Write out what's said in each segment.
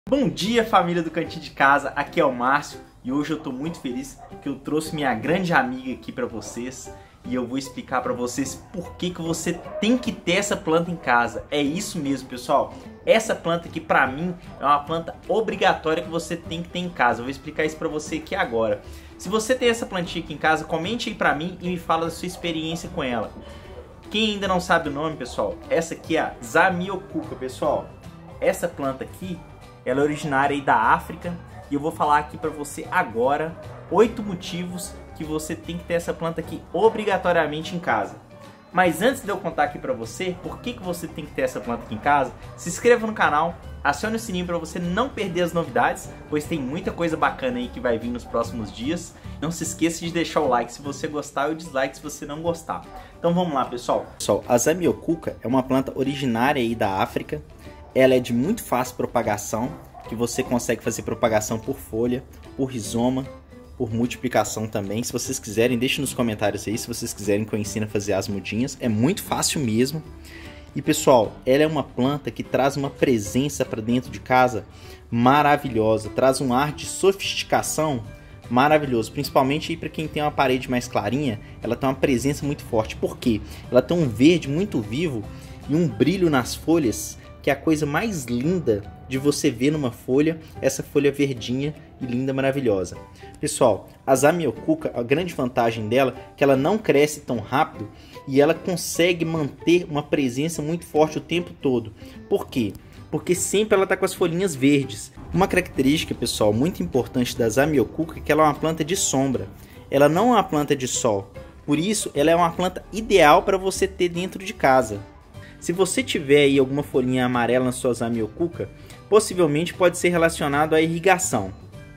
Bom dia, família do Cantinho de Casa, aqui é o Márcio e hoje eu tô muito feliz que eu trouxe minha grande amiga aqui pra vocês e eu vou explicar pra vocês por que você tem que ter essa planta em casa. É isso mesmo, pessoal. Essa planta aqui pra mim é uma planta obrigatória que você tem que ter em casa. Eu vou explicar isso pra você aqui agora. Se você tem essa plantinha aqui em casa, comente aí pra mim e me fala da sua experiência com ela. Quem ainda não sabe o nome, pessoal, essa aqui é a Zamioculca, pessoal. Essa planta aqui, ela é originária aí da África e eu vou falar aqui pra você agora 8 motivos que você tem que ter essa planta aqui obrigatoriamente em casa. Mas antes de eu contar aqui pra você por que você tem que ter essa planta aqui em casa, se inscreva no canal, acione o sininho pra você não perder as novidades, pois tem muita coisa bacana aí que vai vir nos próximos dias. Não se esqueça de deixar o like se você gostar e o dislike se você não gostar. Então vamos lá, pessoal. Pessoal, a Zamioculca é uma planta originária aí da África. Ela é de muito fácil propagação, que você consegue fazer propagação por folha, por rizoma, por multiplicação também. Se vocês quiserem, deixe nos comentários aí, se vocês quiserem que eu ensine a fazer as mudinhas. É muito fácil mesmo. E pessoal, ela é uma planta que traz uma presença para dentro de casa maravilhosa, traz um ar de sofisticação maravilhoso, principalmente para quem tem uma parede mais clarinha. Ela tem uma presença muito forte. Por quê? Ela tem um verde muito vivo e um brilho nas folhas, que é a coisa mais linda de você ver numa folha, essa folha verdinha e linda, maravilhosa. Pessoal, a Zamioculca, a grande vantagem dela é que ela não cresce tão rápido e ela consegue manter uma presença muito forte o tempo todo. Por quê? Porque sempre ela está com as folhinhas verdes. Uma característica, pessoal, muito importante da Zamioculca é que ela é uma planta de sombra. Ela não é uma planta de sol. Por isso, ela é uma planta ideal para você ter dentro de casa. Se você tiver aí alguma folhinha amarela na sua Zamioculca, possivelmente pode ser relacionado à irrigação.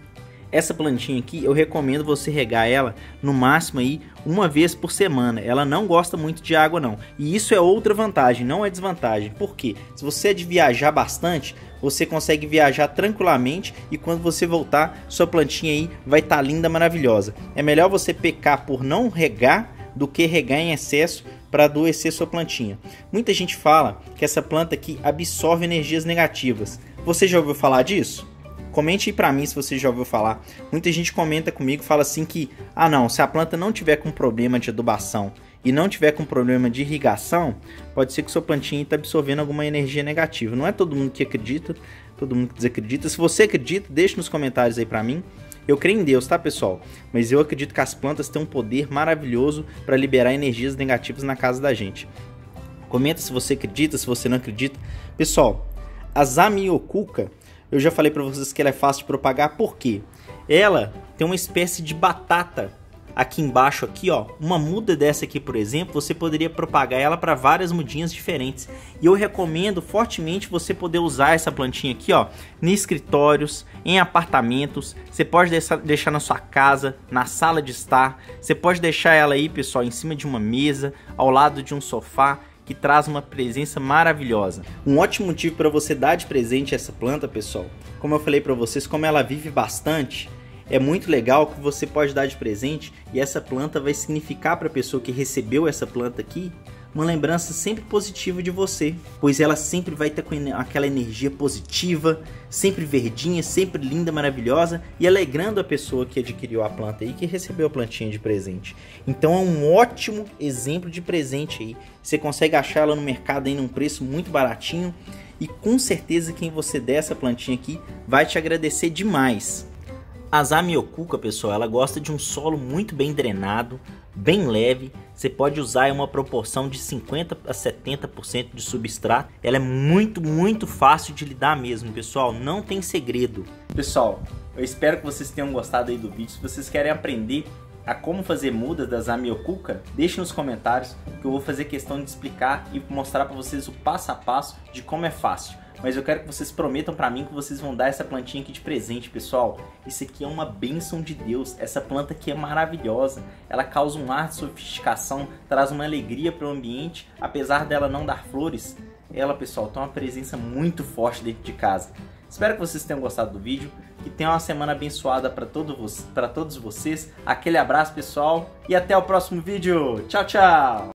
Essa plantinha aqui, eu recomendo você regar ela no máximo aí uma vez por semana. Ela não gosta muito de água não. E isso é outra vantagem, não é desvantagem. Por quê? Se você é de viajar bastante, você consegue viajar tranquilamente e quando você voltar, sua plantinha aí vai estar linda, maravilhosa. É melhor você pecar por não regar do que regar em excesso para adoecer sua plantinha. Muita gente fala que essa planta aqui absorve energias negativas. Você já ouviu falar disso? Comente aí para mim se você já ouviu falar. Muita gente comenta comigo, fala assim que não, se a planta não tiver com problema de adubação e não tiver com problema de irrigação, pode ser que sua plantinha está absorvendo alguma energia negativa. Não é todo mundo que acredita, todo mundo que desacredita. Se você acredita, deixe nos comentários aí para mim. Eu creio em Deus, tá, pessoal? Mas eu acredito que as plantas têm um poder maravilhoso para liberar energias negativas na casa da gente. Comenta se você acredita, se você não acredita. Pessoal, a Zamioculca, eu já falei para vocês que ela é fácil de propagar. Por quê? Ela tem uma espécie de batata aqui embaixo, aqui, ó. Uma muda dessa aqui, por exemplo, você poderia propagar ela para várias mudinhas diferentes. E eu recomendo fortemente você poder usar essa plantinha aqui, ó, em escritórios, em apartamentos. Você pode deixar na sua casa, na sala de estar. Você pode deixar ela aí, pessoal, em cima de uma mesa, ao lado de um sofá, que traz uma presença maravilhosa. Um ótimo motivo para você dar de presente essa planta, pessoal, como eu falei para vocês, como ela vive bastante, é muito legal que você pode dar de presente e essa planta vai significar para a pessoa que recebeu essa planta aqui uma lembrança sempre positiva de você, pois ela sempre vai estar com aquela energia positiva, sempre verdinha, sempre linda, maravilhosa e alegrando a pessoa que adquiriu a planta aí, que recebeu a plantinha de presente. Então é um ótimo exemplo de presente aí. Você consegue achar ela no mercado aí num preço muito baratinho e com certeza quem você der essa plantinha aqui vai te agradecer demais. A Zamioculca, pessoal, ela gosta de um solo muito bem drenado, bem leve. Você pode usar em uma proporção de 50% a 70% de substrato. Ela é muito fácil de lidar mesmo, pessoal. Não tem segredo. Pessoal, eu espero que vocês tenham gostado aí do vídeo. Se vocês querem aprender a como fazer mudas da Zamioculca, deixe nos comentários que eu vou fazer questão de explicar e mostrar para vocês o passo a passo de como é fácil. Mas eu quero que vocês prometam pra mim que vocês vão dar essa plantinha aqui de presente, pessoal. Isso aqui é uma bênção de Deus. Essa planta aqui é maravilhosa. Ela causa um ar de sofisticação, traz uma alegria para o ambiente. Apesar dela não dar flores, ela, pessoal, tem uma presença muito forte dentro de casa. Espero que vocês tenham gostado do vídeo. Que tenham uma semana abençoada para todos vocês. Aquele abraço, pessoal. E até o próximo vídeo. Tchau, tchau!